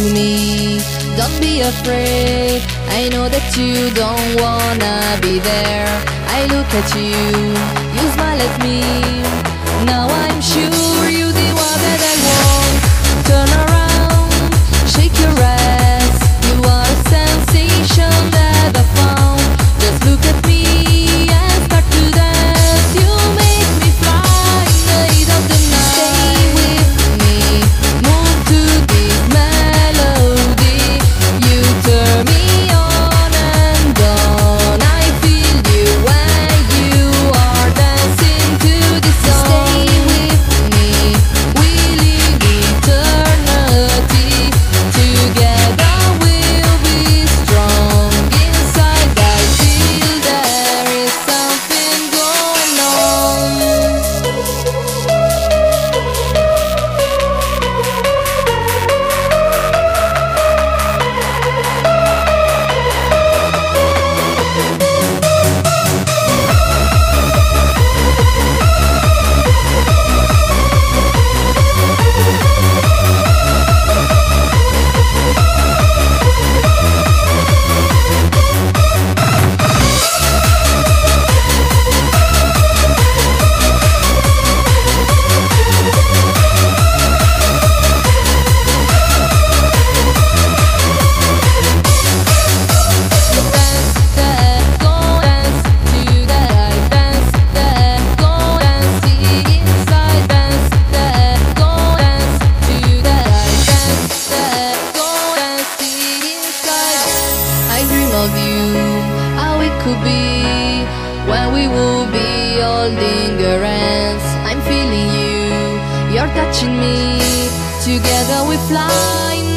me. Don't be afraid, I know that you don't wanna be there. I look at you, you smile at me. Now I'm sure you're the one that I want. Turn around, shake your ass. You are a sensation that I found. Just look at me and start to dance. You make me fly in the heat of the night. Stay with me, move to this melody. You turn me on and on. I feel you when you are dancing to this song. Stay with me, we live eternity. Together we'll be strong. Inside I feel there is something going on. I dream of you, how it could be when we will be holding your hands. I'm feeling you, you're touching me. Together we fly.